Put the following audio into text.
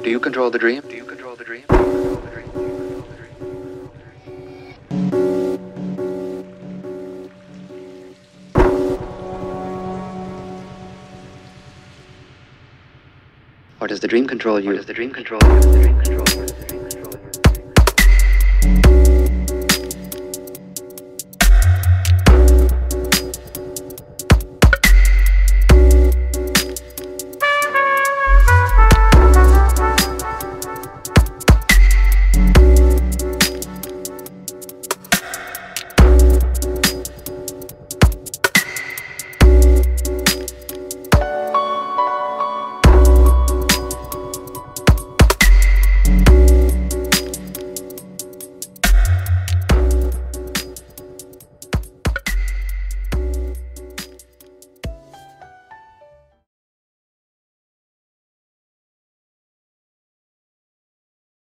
Do you control the dream? Do you control the dream? Do you control the dream? Or does the dream control you? Or does the dream control you? Does the dream control you?